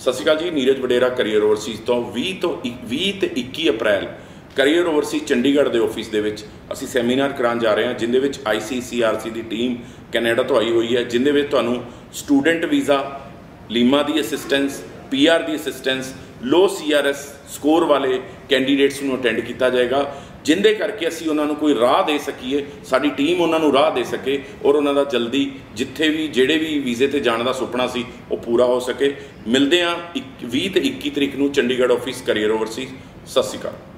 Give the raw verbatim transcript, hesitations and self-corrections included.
सत श्री अकाल जी। नीरज वडेरा करियर ओवरसीज़ तो ਵੀਹ ਤੋਂ ਵੀਹ ਤੇ ਇੱਕੀ अप्रैल करियर ओवरसीज़ चंडीगढ़ के ऑफिस दे विच असीं सैमीनार कराउण जा रहे हैं, जिंदे विच आई सी सी आर सी की टीम कैनेडा तो आई हुई है, जिंदे विच तुहानूं स्टूडेंट वीज़ा, लीमा की असिस्टेंस, पी आर की assistance, low C R S score वाले कैंडीडेट्स नूं अटेंड किया जाएगा, जिंदे करके असीं उन्हां नूं कोई राह दे सकीए, साडी टीम उन्हां नूं राह दे सके और उन्हां दा जल्दी जिथे भी जिहड़े भी वीज़े ते जाण दा सुपना सी वो पूरा हो सके। मिलदे हां ਵੀਹ ਤੇ ਇੱਕੀ तरीक नूं चंडीगढ़ ऑफिस करियर ओवरसीज़। सत श्री अकाल।